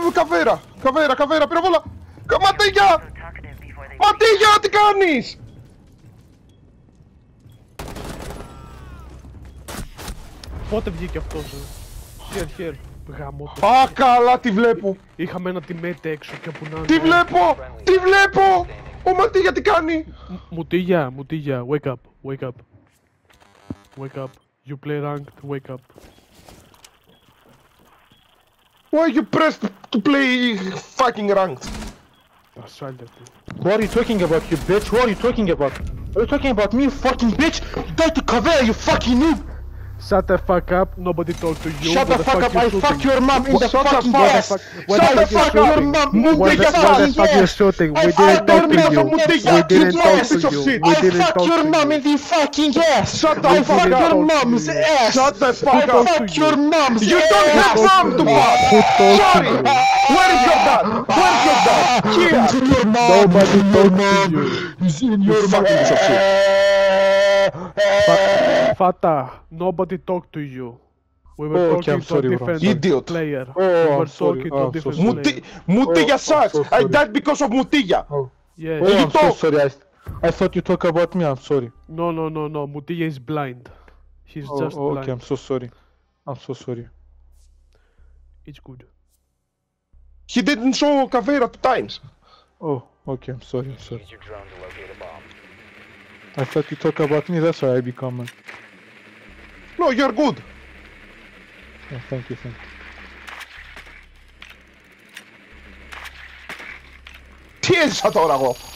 καβέρα! Καβέρα, πήρα πολλά! Ματίγια! Ματίγια, τι κάνεις! Πότε βγήκε αυτός, Χέρ, γάμο το. Α, καλά, τη βλέπω! Είχαμε ένα teammate έξω και που να... Τη βλέπω! Ο Ματίγια τι κάνει! Μουτίγια, wake up. You play ranked, wake up. Why you pressed to play fucking ranked? Ασφάλεια του. What are you talking about, you bitch? What are you talking about? Are you talking about me, you fucking bitch? You died to Kavera, you fucking noob! Shut the fuck up, nobody talk to you. Shut the fuck up, I fuck your mom in the fucking ass! Shut the fuck up! What the fuck you shooting? We didn't talk to you. We didn't talk to you. We didn't talk to you. I fuck your mom in the fucking ass! I fuck your mom's ass! Shut the fuck I up! fuck your mom's ass! You don't have mom to fuck! Sorry! Where is your dad? Where's your dad? Here! Nobody talk to you. He's in your fucking piece of shit. Fata, nobody talk to you. We were talking to a different Idiot. player. Oh, We were I'm sorry. talking to a different player. Mutilla sucks! so I sorry. died because of Mutilla! Yes. Oh, You I'm so talk. sorry. I thought you talk about me. I'm sorry. No. Mutilla is blind. He's just blind. Okay, I'm so sorry. I'm so sorry. It's good. He didn't show Kavera 2 times. Oh, okay, I'm sorry. I thought you talk about me. That's why I become. No, you're good. Oh, thank you. Τι έζησα τώρα εγώ!